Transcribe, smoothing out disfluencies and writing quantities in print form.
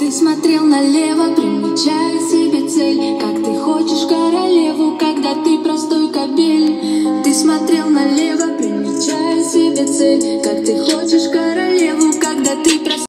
Ты смотрел налево, примечая себе цель. Как ты хочешь королеву, когда ты простой кобель. Ты смотрел налево, примечая себе цель. Как ты хочешь